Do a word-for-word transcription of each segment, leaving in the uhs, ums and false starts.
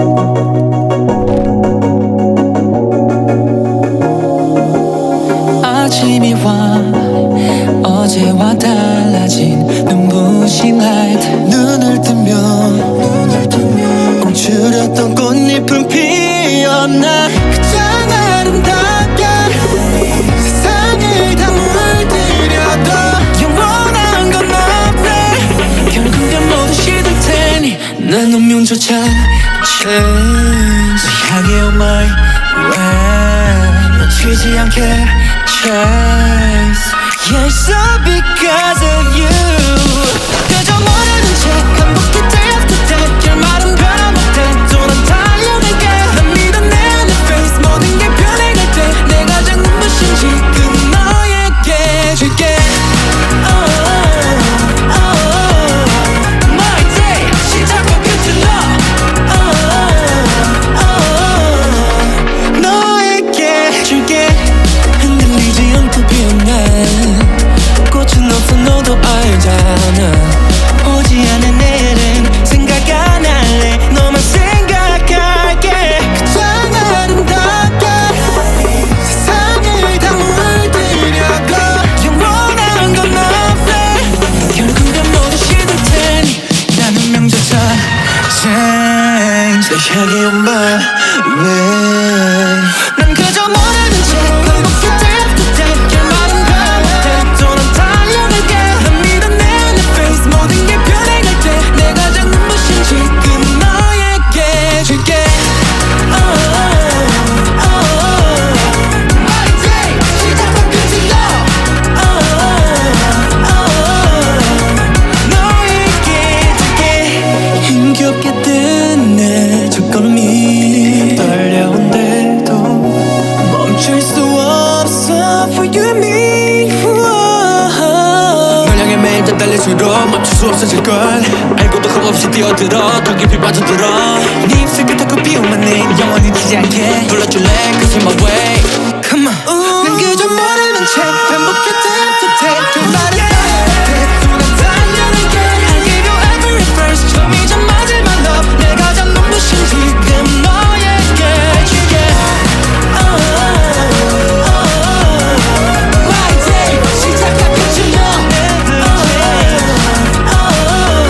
아침이 와 어제와 달라진 눈부신 라이트. 눈을 뜨면 움츠렸던 꽃잎은 피었나. 그저 아름답게 세상을 다 물들여도 영원한 건 없네. 결국엔 모두 시들 테니 난 운명조차 change. 향해 on my way. 놓치지 않게 chase. Yeah, it's all because of you. 그저 모르는 채 반복해 day after day. 결말은 변함없대. 또 난 달려갈게. 난 믿어 내 안의 face. 모든 게 변해갈 때 내 가장 눈부신 지금 너에게 줄게. Oh, oh, oh, oh. My day 시작과 끝을 너. Oh, oh, oh. 너에게 줄게. 흔들리지 않고 피어난 꽃은 없어 너도 알잖아. 오지 않은 내일은 생각 안 할래. 너만 생각할게. 그저 아름답게 세상을 다 물들여도 영원한 건 없네. 결국엔 모두 시들 테니 난 운명조차 change. 내 향해 on my way. 난 그저 모르는 채 반복해 day after day. 결말은 변함없대. 또 난 달려갈게. 난 믿어 내 안의 face. 모든 게 변해갈 때 내 가장 눈부신 지금 너에게 줄게. Oh, oh, oh, oh. My day 시작과 끝은 너. Oh, oh, oh. 너에게 줄게. 힘겹게 뜬 내 첫걸음이 떨려온데도 멈출 수 없어 for you and me. 널 향해 매일 더 달릴수록 멈출 수 없어질걸. 알고도 겁없이 뛰어들어 더 깊이 빠져들어. 네 입술 끝에 피우만 내 영원히 지지 않게 불러줄래 cause you're my way. Come on. 난 그저 모르는 채 반복해 day after day. 결말은 변함없대. 또 난 달려갈게. I'll give you every first. 처음이자 마지막 love. 내 가장 눈부신 지금 너에게 줄게. Oh, oh, oh. My day 시작과 끝은 너. Oh,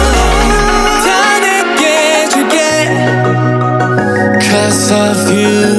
oh, oh. 다 내게 줄게. Cause of you.